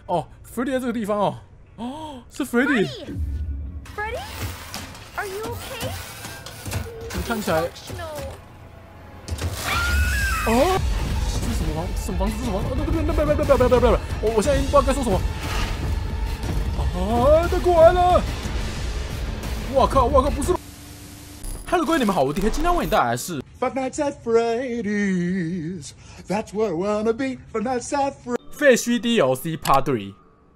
哦 ，Freddy 在这个地方哦。哦，是 Freddy。 Freddy，Are you okay？ 你看起来，哦，这是什么房？什么房子？这是什么？不！我现在已经不知道该说什么。啊，他过来了！我靠，不是吧 ？Hello， 各位，你们好，我 DK， 今天为你带来的是 Five Nights at Freddy's. That's where I wanna be. Five Nights at Freddy's. 废墟 DLC Part 3。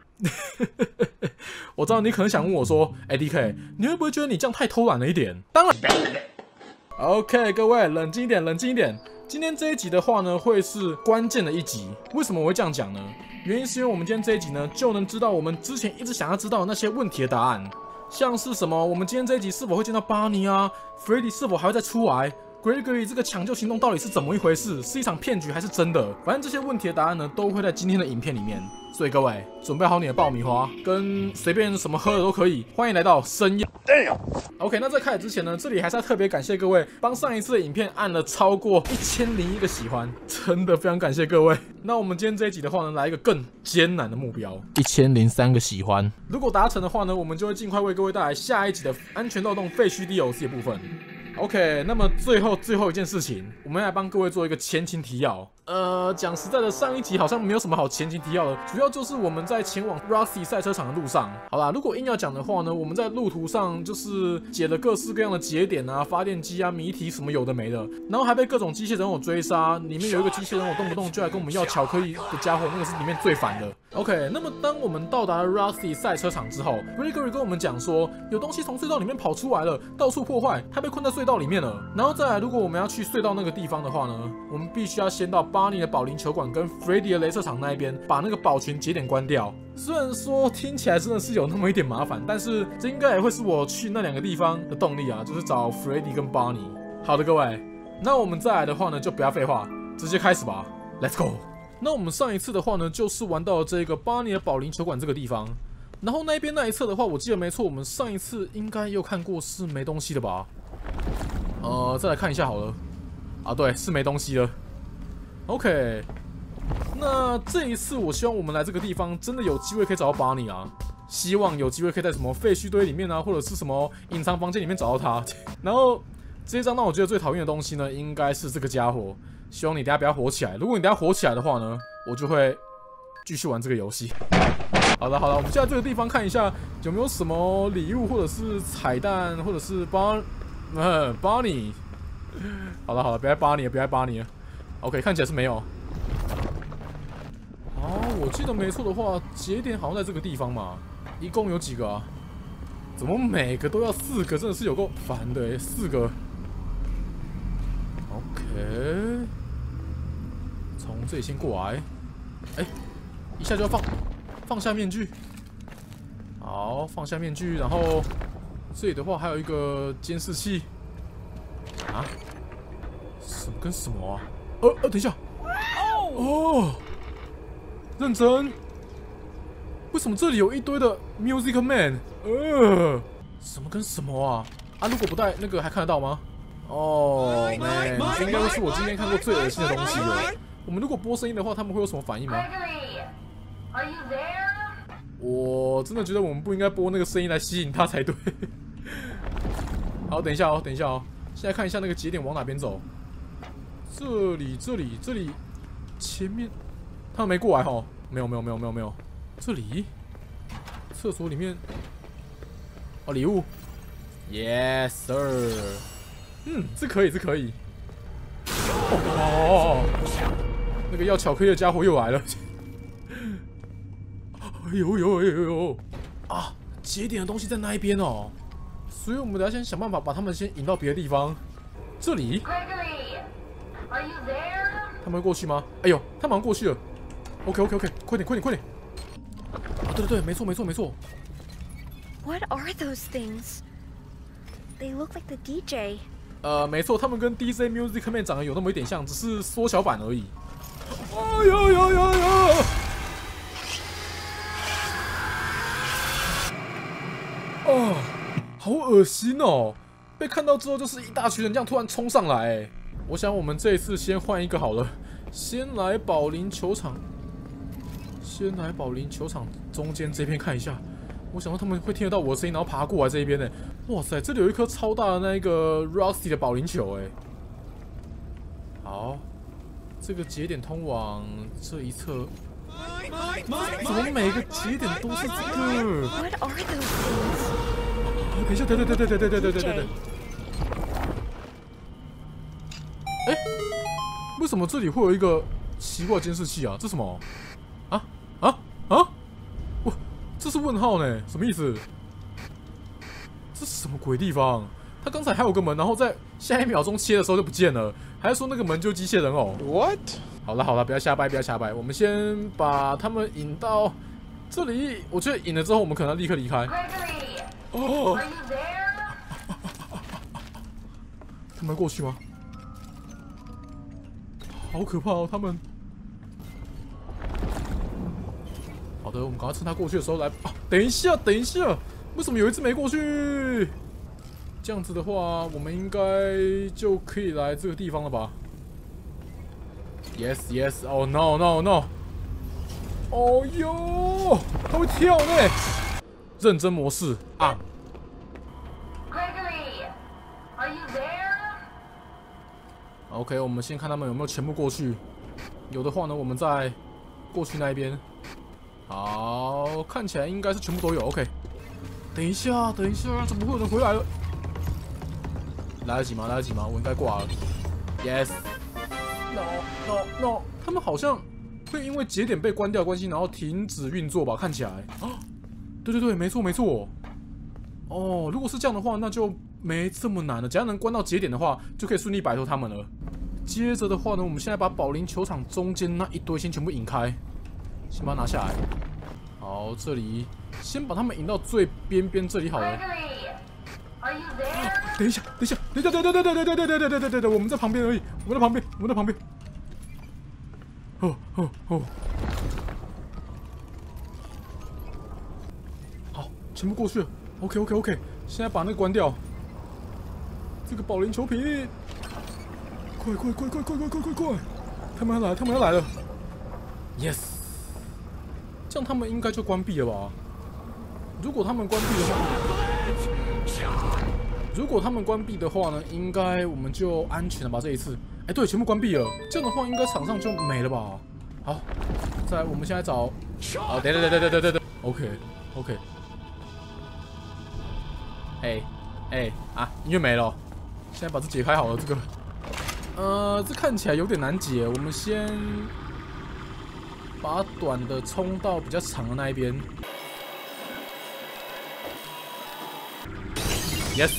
我知道你可能想问我说，DK， 你会不会觉得你这样太偷懒了一点？当然。OK， 各位，冷静一点，冷静一点。今天这一集的话呢，会是关键的一集。为什么我会这样讲呢？原因是因为我们今天这一集呢，就能知道我们之前一直想要知道的那些问题的答案，像是什么，我们今天这一集是否会见到巴尼啊 ，Freddy 是否还会再出来 ，Gregory 这个抢救行动到底是怎么一回事？是一场骗局还是真的？反正这些问题的答案呢，都会在今天的影片里面。所以各位，准备好你的爆米花，跟随便什么喝的都可以。欢迎来到深夜。OK， 那在开始之前呢，这里还是要特别感谢各位帮上一次的影片按了超过1001个喜欢，真的非常感谢各位。那我们今天这一集的话呢，来一个更艰难的目标，1003个喜欢。如果达成的话呢，我们就会尽快为各位带来下一集的安全漏洞废墟 DLC 的部分。OK， 那么最后一件事情，我们来帮各位做一个前情提要。讲实在的，上一集好像没有什么好前情提要的，主要就是我们在前往 Roxy 赛车场的路上。好啦，如果硬要讲的话呢，我们在路途上就是解了各式各样的节点啊、发电机啊、谜题什么有的没的，然后还被各种机械人偶追杀。里面有一个机械人偶动不动就来跟我们要巧克力的家伙，那个是里面最烦的。OK， 那么当我们到达了 Roxy 赛车场之后 ，Gregory 跟我们讲说，有东西从隧道里面跑出来了，到处破坏，他被困在隧道里面了。然后再来，如果我们要去隧道那个地方的话呢，我们必须要先到巴尼的保龄球馆跟 Freddy 的镭射场那一边，把那个保全节点关掉。虽然说听起来真的是有那么一点麻烦，但是这应该也会是我去那两个地方的动力啊，就是找 Freddy 跟巴尼。好的，各位，那我们再来的话呢，就不要废话，直接开始吧 ，Let's go。那我们上一次的话呢，就是玩到了这个巴尼的保龄球馆这个地方，然后那边那一侧的话，我记得没错，我们上一次应该有看过是没东西的吧？再来看一下好了。啊，对，是没东西了。OK， 那这一次我希望我们来这个地方真的有机会可以找到巴尼啊，希望有机会可以在什么废墟堆里面啊，或者是什么隐藏房间里面找到他。然后这张让我觉得最讨厌的东西呢，应该是这个家伙。希望你等下不要火起来，如果你等下火起来的话呢，我就会继续玩这个游戏。好了，我们现在这个地方看一下有没有什么礼物，或者是彩蛋，或者是巴尼。好了，不要巴尼了。OK， 看起来是没有。我记得没错的话，节点好像在这个地方嘛。一共有几个啊？怎么每个都要4个？真的是有够烦的4个。OK， 从这里先过来。一下就要放下面具。好，放下面具，然后这里的话还有一个监视器。啊？什么跟什么啊？等一下。哦，认真。为什么这里有一堆的 Music Man？ 什么跟什么啊？如果不带那个还看得到吗？man， 这应该会是我今天看过最恶心的东西了。我们如果播声音的话，他们会有什么反应吗？我真的觉得我们不应该播那个声音来吸引他才对。好，等一下哦。现在看一下那个节点往哪边走。这里，前面他们没过来齁。没有。这里，厕所里面，礼物 ，Yes sir。这可以。那个要巧克力的家伙又来了。有啊！节点的东西在那一边哦，所以我们等下先想办法把他们先引到别的地方。这里 Gregory，Are you there？ 他们会过去吗？哎呦，他马上过去了。OK， 快点！对，没错。 What are those things? They look like the DJ. 没错，他们跟 DJ Music Man 长得有那么一点像，只是缩小版而已。有！好恶心哦！被看到之后就是一大群人这样突然冲上来。我想我们这一次先换一个好了，先来保龄球场。 先来保龄球场中间这边看一下。我想到他们会听得到我的声音，然后爬过来这一边呢。哇塞，这里有一颗超大的那个 Rusty 的保龄球哎。好，这个节点通往这一侧。怎么每个节点都是这个 What are those things? 等一下，对。哎，为什么这里会有一个奇怪监视器啊？这什么？哇，这是问号呢？什么意思？这是什么鬼地方？他刚才还有个门，然后在下一秒钟切的时候就不见了，还是说那个门就是机械人偶 What? 好了，不要瞎掰，我们先把他们引到这里。我觉得引了之后，我们可能要立刻离开。哦，他们过去吗？好可怕哦，他们。好的，我们赶快趁他过去的时候来。等一下，为什么有一只没过去？这样子的话，我们应该就可以来这个地方了吧 ？Yes. Oh no. 哦哟，他会跳呢。认真模式啊。 Gregory, are you there? OK， 我们先看他们有没有全部过去。有的话呢，我们再过去那一边。好，看起来应该是全部都有。OK， 等一下，怎么会有人回来了？来得及吗？我应该挂了。Yes。No， 他们好像会因为节点被关掉的关系，然后停止运作吧？看起来。啊，对，没错。哦，如果是这样的话，那就没这么难了。只要能关到节点的话，就可以顺利摆脱他们了。接着的话呢，我们现在把保龄球场中间那一堆先全部引开，先把它拿下来。好，这里先把他们引到最边边这里好了。 Gregory, are you there? 等一下，对，我们在旁边而已，我们在旁边。哦，好，全部过去了。OK， 现在把那个关掉。这个保龄球瓶，快！他们要来了。Yes， 这样他们应该就关闭了吧？如果他们关闭的话呢，应该我们就安全了吧？这一次，哎，对，全部关闭了。这样的话，应该场上就没了吧？好，再来，我们现在找，对，OK。音乐没了，现在把这解开好了。这个，这看起来有点难解。我们先把短的冲到比较长的那一边。Yes。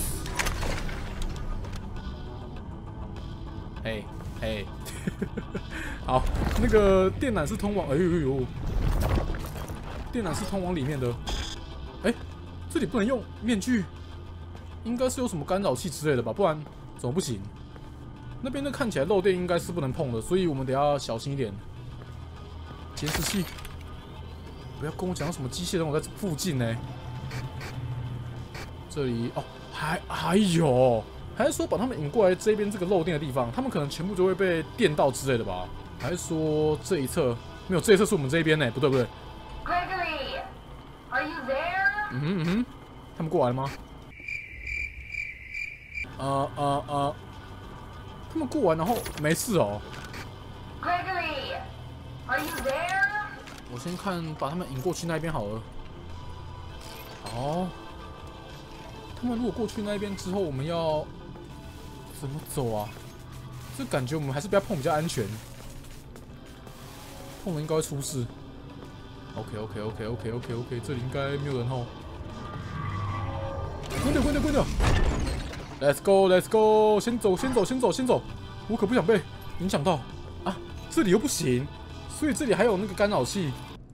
好，那个电缆是通往，电缆是通往里面的。这里不能用面具。应该是有什么干扰器之类的吧，不然怎么不行？那边的看起来漏电应该是不能碰的，所以我们得要小心一点。监视器，不要跟我讲什么机械人我在附近呢。这里哦，还有，还是说把他们引过来这边这个漏电的地方，他们可能全部就会被电到之类的吧？还是说这一侧没有？这一侧是我们这一边呢？不对。 Gregory, are you there? 他们过来了吗？他们过完然后没事哦。 Gregory, are you there? 我先看把他们引过去那边好了。好，他们如果过去那边之后，我们要怎么走啊？这感觉我们还是不要碰比较安全，碰了应该会出事。OK， 这里应该没有人哦。关掉。Let's go！ 先走！我可不想被影响到啊！这里又不行，所以这里还有那个干扰器。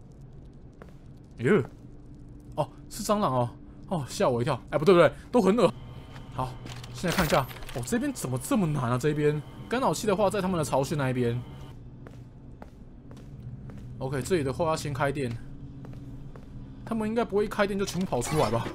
哦，是蟑螂哦，吓我一跳！不对，都很恶。好，现在看一下，这边怎么这么难啊？这边干扰器的话，在他们的巢穴那一边。OK， 这里的话要先开电，他们应该不会一开电就全部跑出来吧？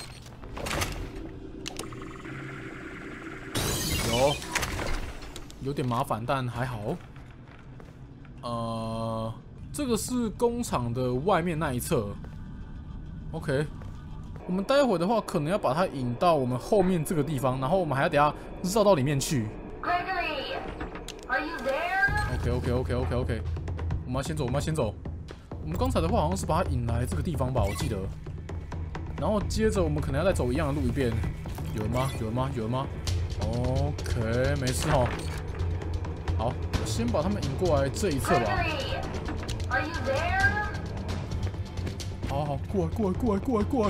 有点麻烦，但还好。 这个是工厂的外面那一侧。OK， 我们待会的话可能要把它引到我们后面这个地方，然后我们还要等下绕到里面去。 Gregory, are you there? OK， 我们要先走，我们要先走。我们刚才的话好像是把它引来这个地方吧，我记得。然后接着我们可能要再走一样的路一遍。有人吗？有人吗？有人吗 ？OK， 没事哦。好，我先把他们引过来这一侧吧。 Gregory, are you there? 好好，过来。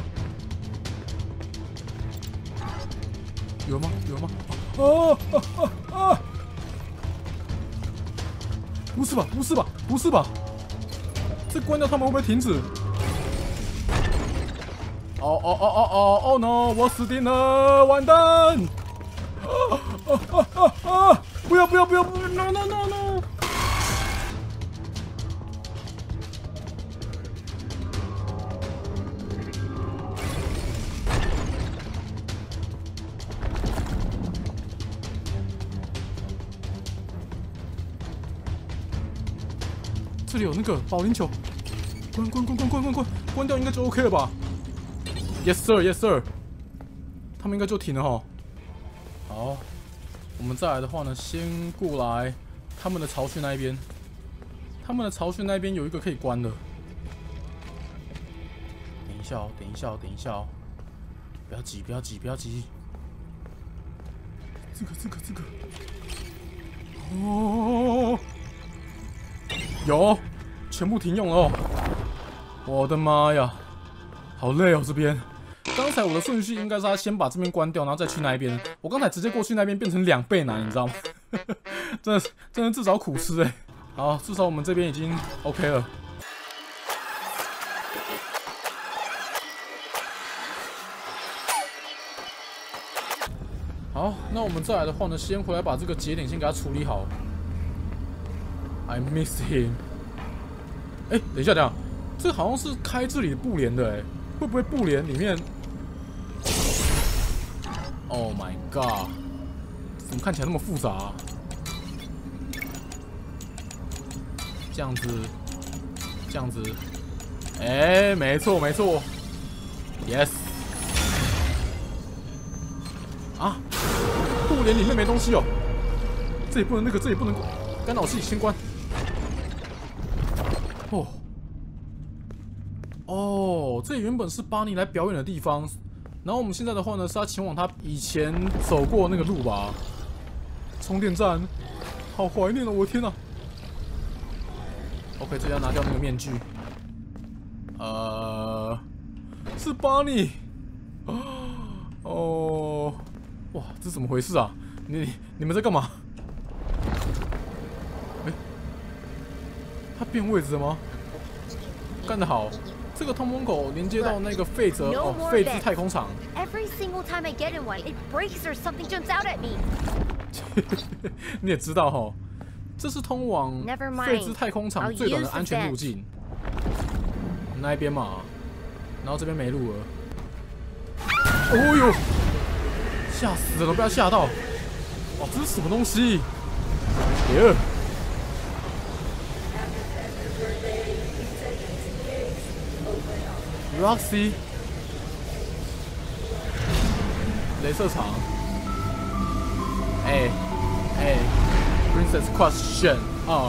有人吗？有人吗？啊！不是吧？这关掉他们会不会停止？哦 no！ 我死定了，完蛋！不要 ！No！ 这里有那个保龄球，关掉应该就 OK 了吧 ？Yes sir， 他们应该就停了哈。好，我们再来的話呢，先过来他们的巢穴那一边。他们的巢穴那边有一个可以关的。等一下哦，不要急。这个。哦。有，全部停用了哦！我的妈呀，好累哦这边。刚才我的顺序应该是他先把这边关掉，然后再去那一边。我刚才直接过去那边变成2倍难，你知道吗？真的自找苦吃哎。好，至少我们这边已经 OK 了。好，那我们再来的话呢，先回来把这个节点先给它处理好。I miss him。哎，等一下，这好像是开这里的布帘的哎，会不会布帘里面 ？Oh my god！ 怎么看起来那么复杂啊？这样子，哎，没错 ，yes。啊，布帘里面没东西哦，这也不能这也不能干扰器先关。哦，这原本是巴尼来表演的地方，然后我们现在的话呢，是要前往他以前走过那个路吧？充电站，好怀念哦！我的天哪 ！OK， 这要拿掉那个面具。是巴尼。哦，哇，这怎么回事啊？你们在干嘛？他变位置了吗？干得好！这个通风口连接到那个废资太空场。 Every single time I get in one, it breaks or something jumps out at me. 你也知道哈，这是通往废资太空场最短的安全路径。那一边嘛，然后这边没路了。哦呦！吓死人了，被他吓到！哇，这是什么东西？耶！ Roxy， 雷射场，Princess Question 啊，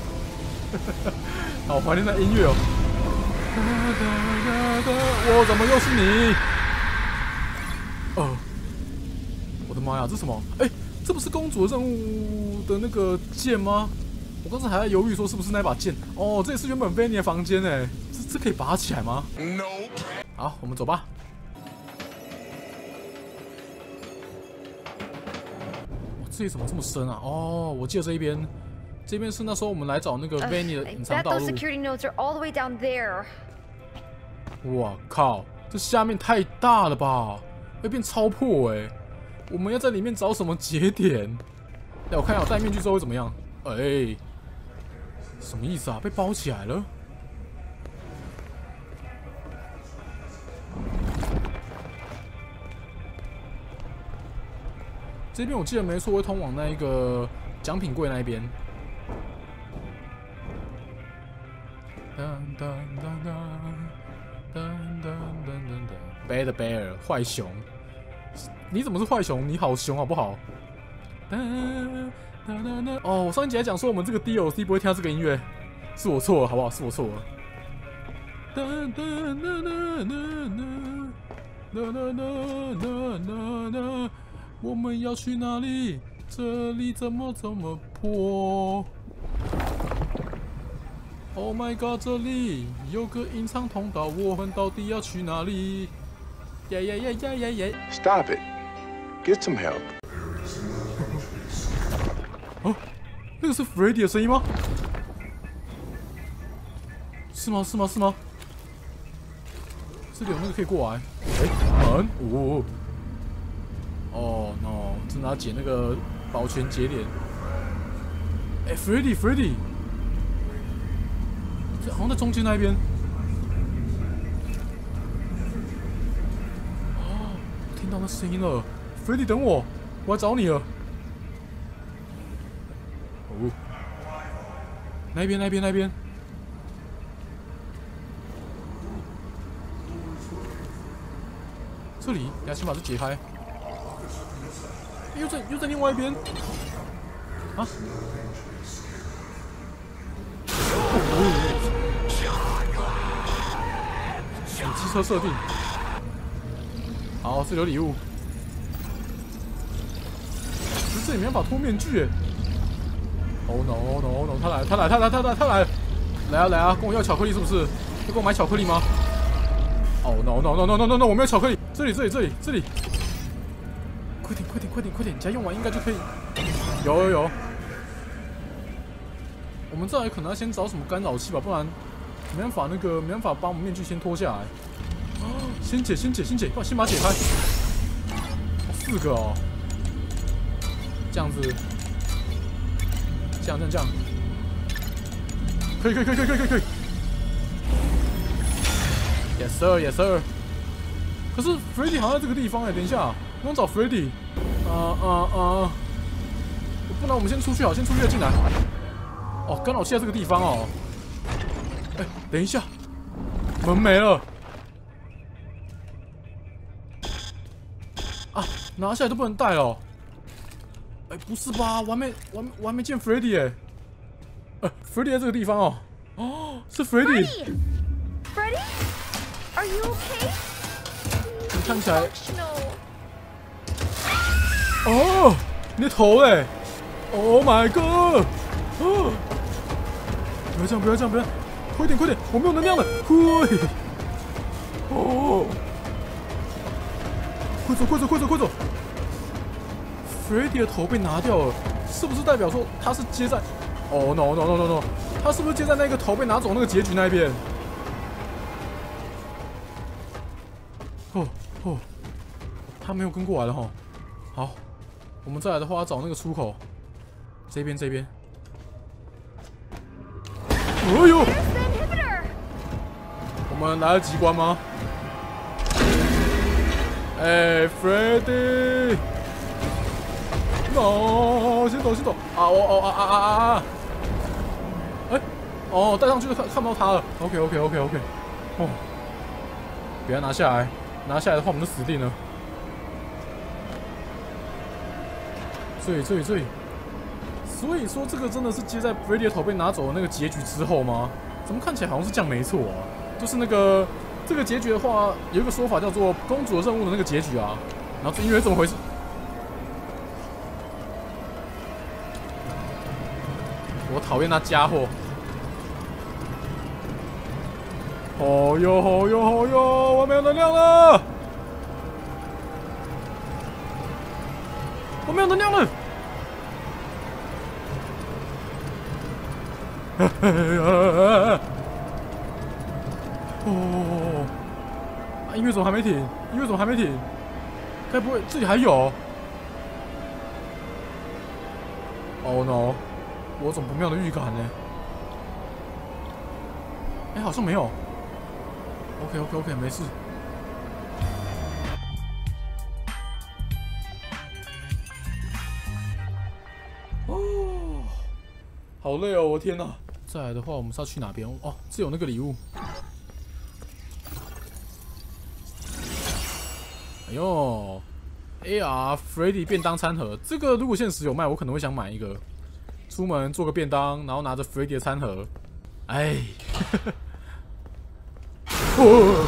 好怀念那音乐哦。我怎么又是你？我的妈呀，这是什么？这不是公主的任务的那个剑吗？我刚才还在犹豫说是不是那把剑。哦，这也是原本Vanny的房间哎，这可以拔起来吗 ？No。好，我们走吧。这里怎么这么深啊？哦，我记得这边是那时候我们来找那个Vanny的隐藏道路。我靠，这下面太大了吧？会变超破哎！我们要在里面找什么节点？我看一下我戴面具之后会怎么样？什么意思啊？被包起来了？这边我记得没错，会通往那一个奖品柜那一边。 Bad Bear 坏熊，你怎么是坏熊？你好熊好不好？哦，我上一集还讲说我们这个 DLC 不会听到这个音乐，是我错了，好不好？是我错了。我们要去哪里？这里怎么这么破 ？Oh my god！ 这里有个隐藏通道，我们到底要去哪里？耶耶耶耶耶耶！ Stop it. Get some help. 哦，那个是 Freddy 的声音吗？是吗？是吗？是吗？这里有那个可以过来。哎，门哦。哦 no！ 正在解那个保全节点。哎 ，Freddy， 这好像在中间那一边。哦，听到那声音了。Freddy， 等我，我来找你了。哦，那边。这里，等下先把这解开。又在另外一边。啊！机车设定。好，这里有礼物。可是这里没办法脱面具耶。Oh no！ 他来！来啊！跟我要巧克力是不是？要跟我买巧克力吗？Oh no！ 我没有巧克力。这里！快点！家用完应该就可以。有。我们这来可能要先找什么干扰器吧，不然没办法把我们面具先脱下来。先解，先把它解开。4个哦，这样子，这样，可以。Yes sir。可是 Freddy 好像在这个地方哎，等一下，我想找 Freddy。不然我们先出去好，先出去再进来。哦，干扰器在这个地方哦。哎，等一下，门没了。啊，拿下来都不能带了。哎，不是吧？我还没见 Freddy 哎。Freddy 在这个地方哦。哦，是 Freddy。 Freddy? Are you okay? 你看起来。哦，你的头嘞 ！Oh my god！ 哦，不要这样！快点！我没有能量了！嘿！哦，快走 ！Freddy 的头被拿掉了，是不是代表说他是接在？哦 no！ 他是不是接在那个头被拿走那个结局那一边？哦，他没有跟过来了哈。好，我们再来的话要找那个出口，这边。哎呦！我们来得及关吗？哎 ，Freddy！ No， 先走！啊！哎，哦，带上去就看不到他了。OK。哦，不要拿下来的话我们就死定了。这里。所以说这个真的是接在 Freddy 的头被拿走的那个结局之后吗？怎么看起来好像是这样没错啊？就是那个这个结局的话，有一个说法叫做公主的任务的那个结局啊。然后这音乐怎么回事？我讨厌那家伙！哦哟！我没有能量了！哦！音乐怎么还没停？该不会这里还有 ？Oh no！ 我有种不妙的预感呢。哎，好像没有。OK， 没事。哦，好累哦，我天哪！再来的话，我们是要去哪边？哦，这有那个礼物。 哎呦 ，AR Freddy 便当餐盒，这个如果现实有卖，我可能会想买一个。出门做个便当，然后拿着 Freddy 的餐盒，哎，哦，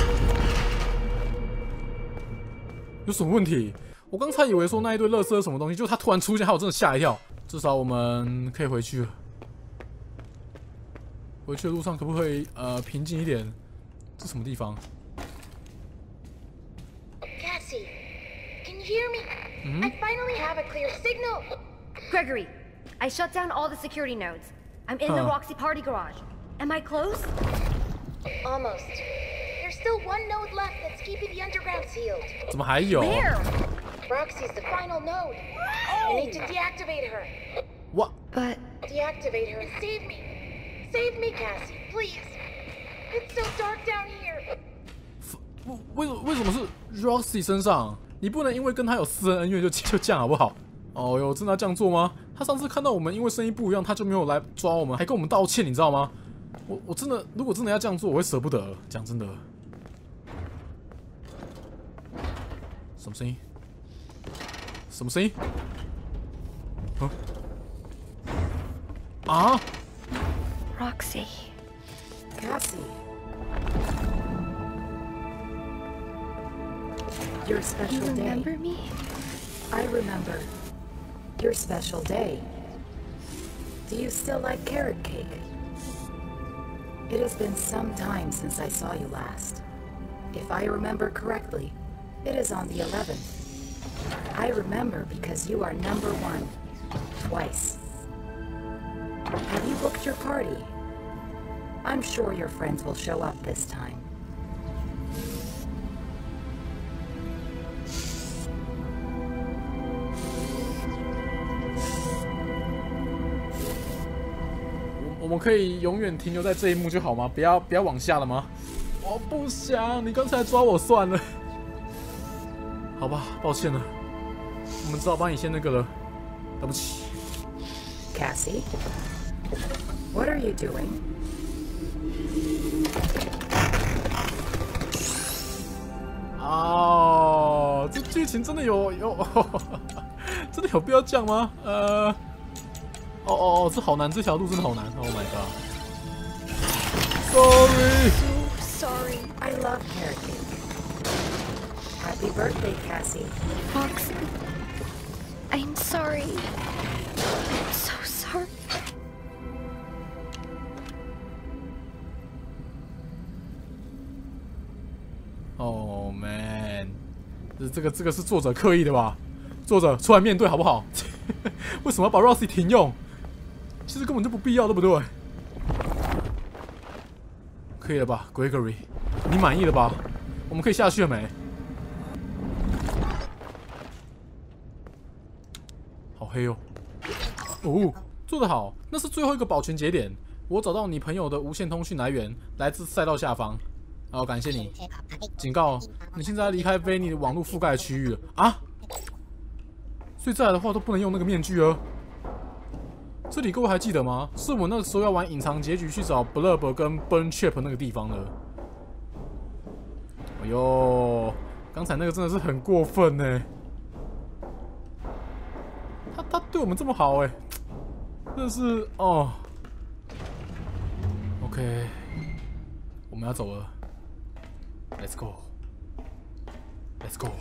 有什么问题？我刚才以为说那一堆垃圾是什么东西，就它突然出现，害我真的吓一跳。至少我们可以回去了。回去的路上可不可以平静一点？这什么地方 ？Cassie, can you hear me? I finally have a clear signal. Gregory, I shut down all the security nodes. I'm in the Roxy party garage. Am I close? Almost. There's still one node left that's keeping the underground sealed. 怎么还有 Where? Roxy's the final node. I need to deactivate her. What? But Deactivate her and save me. Save me, Cassie, please. It's so dark down here. 为什么是 Roxy 身上？你不能因为跟他有私人恩怨就这样好不好？哦哟，真的要这样做吗？他上次看到我们因为声音不一样，他就没有来抓我们，还跟我们道歉，你知道吗？我真的，如果真的要这样做，我会舍不得。讲真的。什么声音？什么声音？啊 Roxy. Cassie. Your You special day. remember me? I remember. Your special day. Do you still like carrot cake? It has been some time since I saw you last. If I remember correctly, it is on the 11th. I remember because you are number 1. Twice. Have you booked your party? I'm sure your friends will show up this time. 我们可以永远停留在这一幕就好吗？不要往下了吗？我不想，你刚才抓我算了。好吧，抱歉了，我们只好帮你先那个了，对不起。 Cassie? What are you doing? 哦，这剧情真的有真的有必要这样吗？这好难，这条路真的好难。Oh my god. Sorry. So sorry. I love carrot cake. Happy birthday, Cassie. Roxy. I'm sorry. I'm so sorry. Oh man. 这个是作者刻意的吧？作者出来面对好不好？为什么要把 Roxy 停用？其实根本就不必要，对不对？可以了吧 ，Gregory？ 你满意了吧？我们可以下去了没？好黑哦！哦，做得好，那是最后一个保全节点。我找到你朋友的无线通讯来源，来自赛道下方。好，感谢你。警告，你现在离开菲尼的网络覆盖区域了啊！所以再来的话都不能用那个面具了。这里各位还记得吗？是我那个时候要玩隐藏结局去找 Blurb 跟 Burn Chip 那个地方的。哎呦，刚才那个真的是很过分呢。他对我们这么好哎，真的是哦。OK， 我们要走了。Let's go. Let's go.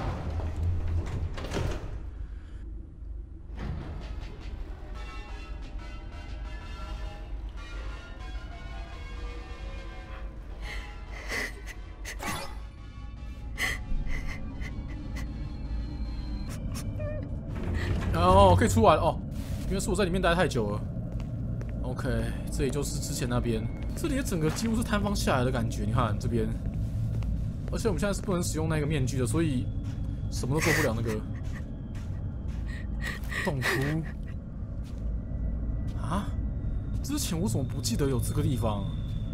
哦，可以出来了哦。因为是我在里面待太久了。OK， 这里就是之前那边，这里整个几乎是摊方下来的感觉。你看这边，而且我们现在是不能使用那个面具的，所以什么都做不了。那个洞窟啊，之前我怎么不记得有这个地方？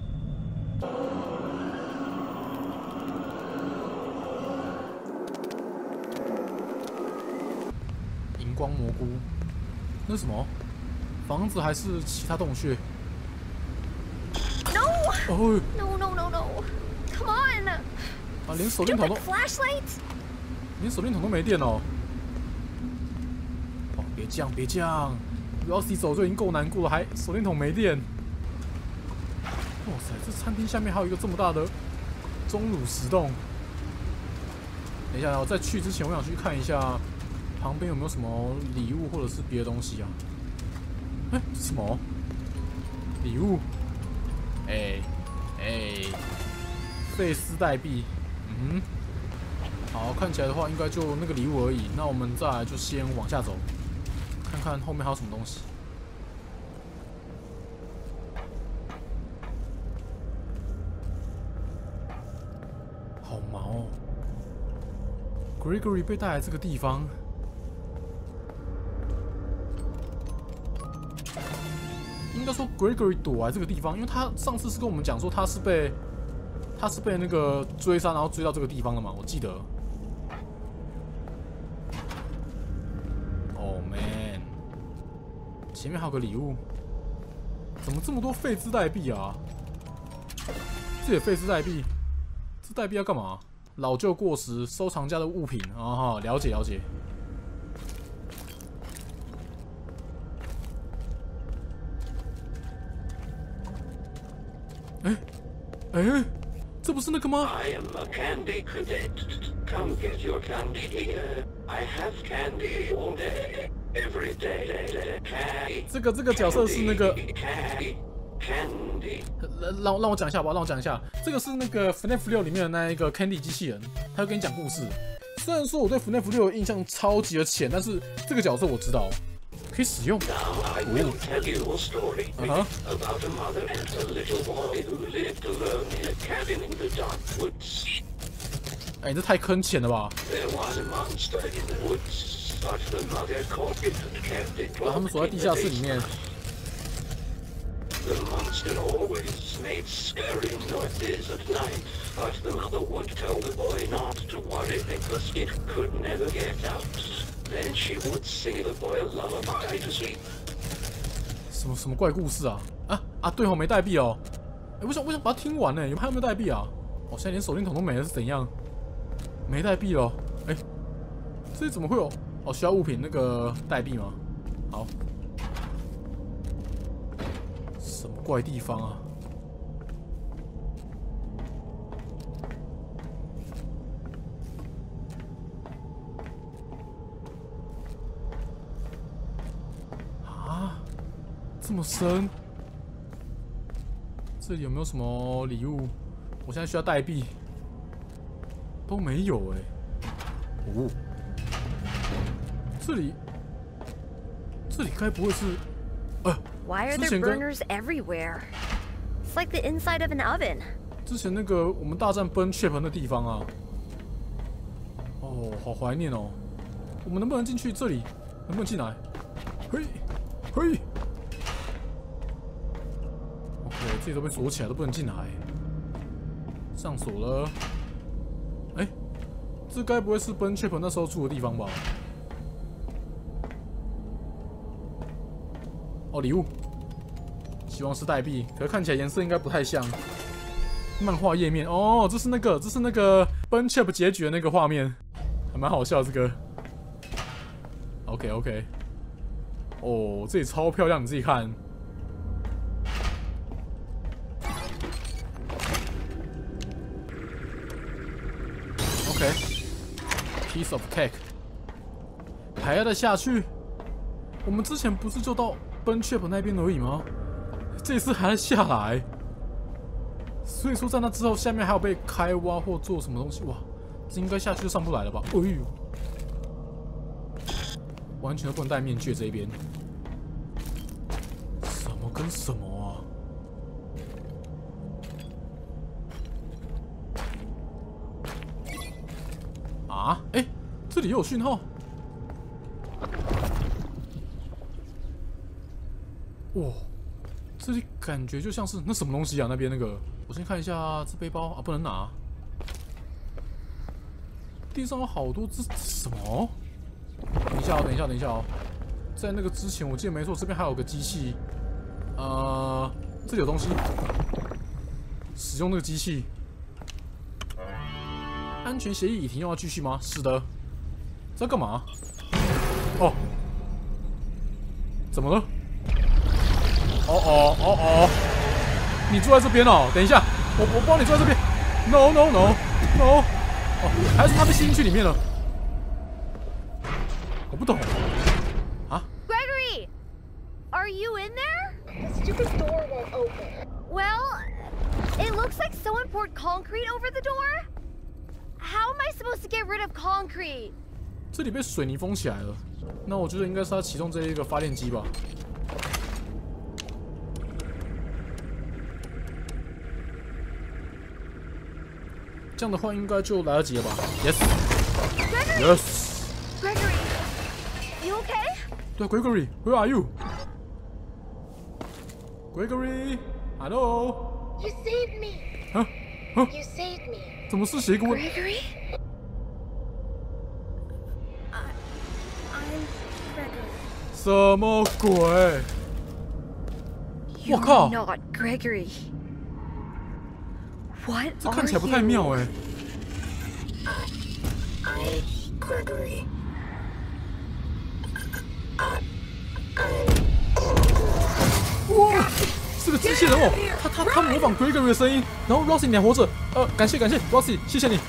荧光蘑菇，那是什么？房子还是其他洞穴 No! 哦， No, no, no, no. Come on. 啊，连手电筒都 flashlight? 连手电筒都没电哦。哦，别这样，别这样，要洗手就已经够难过了，还手电筒没电。哇塞，这餐厅下面还有一个这么大的钟乳石洞。等一下，我在去之前，我想去看一下旁边有没有什么礼物或者是别的东西啊？哎，这什么礼物？费斯代币。嗯，好，看起来的话应该就那个礼物而已。那我们再来就先往下走，看看后面还有什么东西。好毛哦 ！Gregory 被带来这个地方，应该说 Gregory 躲来这个地方，因为他上次是跟我们讲说他是被那个追杀，然后追到这个地方的嘛，我记得。Oh man， 前面还有个礼物，怎么这么多费兹代币啊？这也费兹代币，这代币要干嘛？老旧过时收藏家的物品啊哈，了解了解。这不是那个吗 I am a candy cadet. Come get your candy here. I have candy all day, every day. Candy. 这个角色是那个 Candy. 让我讲一下吧，让我讲一下，这个是那个 FNAF 6里面的那一个 Candy 机器人，他会跟你讲故事。虽然说我对 FNAF 6的印象超级的浅，但是这个角色我知道，可以使用。 Now I will tell you a story Uh-huh. about a mother and a little boy who lived alone in a cabin in the dark woods. 哎，这太坑钱了吧！ There was a monster in the woods, but the mother caught it and kept it 把他们锁在地下室里面。 The monster always made scary noises at night, but the mother would tell the boy not to worry because it could never get out. Then she would sing the boy a lullaby to sleep. 什么怪故事啊？对哦，没代币哦。哎，我想把它听完呢，还有没有代币啊？哦，现在连手电筒都没了，是怎样？没代币了。哎，这里怎么会有？哦，需要物品那个代币吗？好。什么怪地方啊？啊，这么深？这里有没有什么礼物？我现在需要代币，都没有哎。哦，这里该不会是 Why are there burners everywhere? It's like the inside of an oven. 之前那个我们大战 Burn Trap 的地方啊，哦，好怀念哦。我们能不能进去这里？能不能进来？嘿。OK， 这里都被锁起来，都不能进来。上锁了。哎，这该不会是 Burn Trap 那时候住的地方吧？哦，礼物。希望是代币，可是看起来颜色应该不太像。漫画页面哦，这是那个 Burn Trap 结局的那个画面，还蛮好笑这个。OK， 哦，这里超漂亮，你自己看。OK，piece of cake， 还要再下去？我们之前不是就到 Burn Trap 那边而已吗？这次还要下来，所以说在那之后，下面还有被开挖或做什么东西，哇，这应该下去就上不来了吧？哎呦，完全都不能戴面具这一边，什么跟什么啊？啊，哎，这里也有讯号，哇！这里感觉就像是那什么东西啊？那边那个，我先看一下这背包啊，不能拿。地上有好多这什么？等一下哦，在那个之前，我记得没错，这边还有个机器。这里有东西，使用那个机器。 安全协议已停用，要继续吗？是的。在干嘛？哦，怎么了？哦，你住在这边哦。等一下，我帮你住在这边。No。哦，还是他被吸进去里面了。我不懂。啊 Gregory, are you in there? The stupid door won't open. Well, it looks like someone poured concrete over the door. How am I supposed to get rid of concrete? 这里被水泥封起来了。那我觉得应该是他启动这一个发电机吧。这样的话应该就来得及了吧 ？Yes。 Gregory, you okay? 对 ，Gregory，Where are you? Gregory, hello. You saved me. 啊 You saved me. 怎么是写一个问？ Gregory? I'm Gregory. 什么鬼？我靠 You're not Gregory. What 这 are 看起来不太妙 you? 哎。 I'm Gregory. 哇，是个机器人哦！他模仿 Gregory 的声音，然后 Roxy 你还活着，感谢 Roxy， 谢谢你。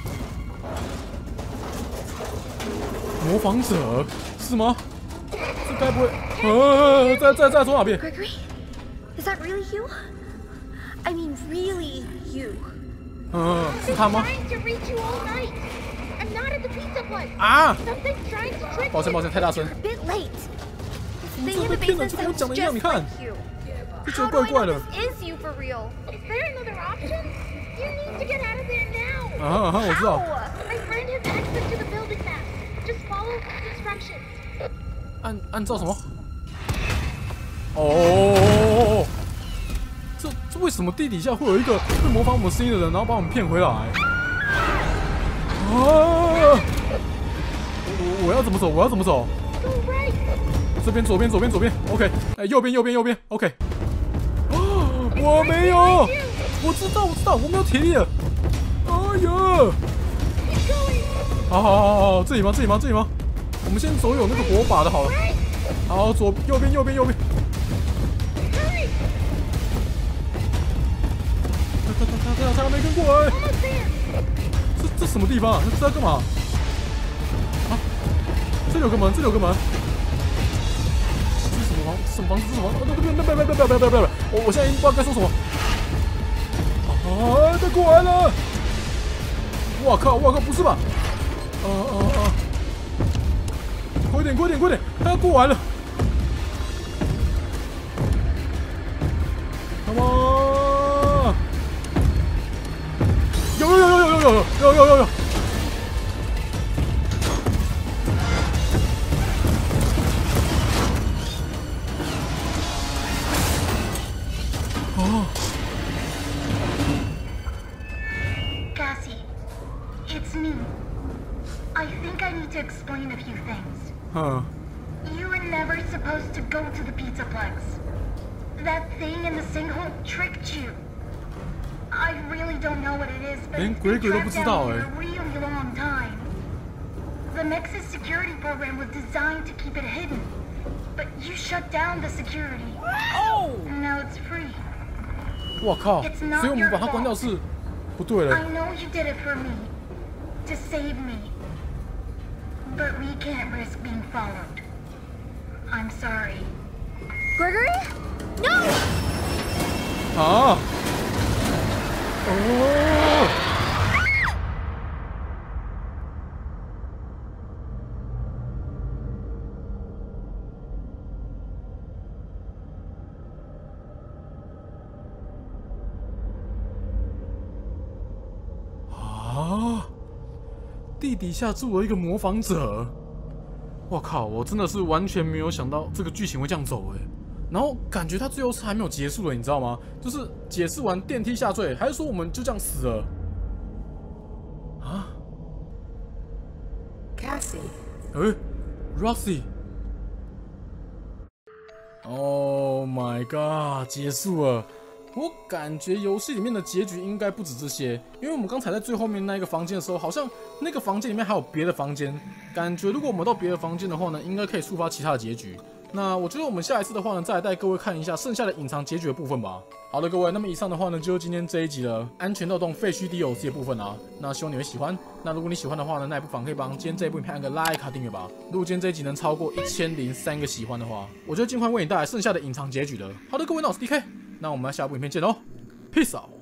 模仿者是吗？这该不会……在走哪边？ Gregory? Is that really you? I mean, really you? 是他吗？ Trying to reach you all night. I'm not at the pizza place. 啊！ Something's trying to trick 抱歉，太大声。 A bit late. This 这 thing in 被 the 骗了， basement 就跟我 sounds 讲的一样， just 你看 like you. 就觉 How 得 do 怪 I 怪 know 的。 this is you for real? Is there another option? You need to get out of there now. 我知道。 How? My friend has access to the building map. Just follow instructions. 按照什么？哦，这为什么地底下会有一个会模仿我们声音的人，然后把我们骗回来？啊！我要怎么走？我要怎么走？ Go right. 这边左边 ，OK。哎，右边 ，OK。哦，我没有，我知道，我没有体力了。哎呀！ Keep going. 好，这里吗？我们先走有那个火把的好了。好，右边。 Hurry. 他还没跟过来。 Almost there. 这什么地方啊？这在干嘛？啊！这里有个门。这是什么房？什么房子？别！我现在已经不知道该说什么。啊！他过来了！我靠！不是吧？快点！他要过来了 ！Come on！ 有！ Cassie, it's me. I think I need to explain a few things. You were never supposed to go to the Pizzaplex. That thing in the sinkhole tricked you. I really don't know what it is, but it's been trapped down here a really long time. The Nexus security program was designed to keep it hidden, but you shut down the security. Oh! Now it's free. 我靠！所以我们把它关掉是不对了。 I know you did it for me, to save me, but we can't risk being followed. I'm sorry. Gregory? No! 啊！哦！啊！地底下住了一个模仿者。我靠！我真的是完全没有想到这个剧情会这样走哎。 然后感觉他最后是还没有结束的，你知道吗？就是解释完电梯下坠，还是说我们就这样死了？啊 Cassie. Roxy。Oh my god！ 结束了， 我感觉游戏里面的结局应该不止这些，因为我们刚才在最后面那一个房间的时候，好像那个房间里面还有别的房间。感觉如果我们到别的房间的话呢，应该可以触发其他的结局。那我觉得我们下一次的话呢，再来带各位看一下剩下的隐藏结局的部分吧。好的，各位，那么以上的话呢，就是今天这一集的安全漏洞废墟 DLC 的部分啊。那希望你会喜欢。那如果你喜欢的话呢，那也不妨可以帮今天这一部影片按个 like 订阅吧。如果今天这一集能超过1003个喜欢的话，我就尽快为你带来剩下的隐藏结局了。好的，各位，那我是 DK，那我们下部影片见喽 ，Peace out。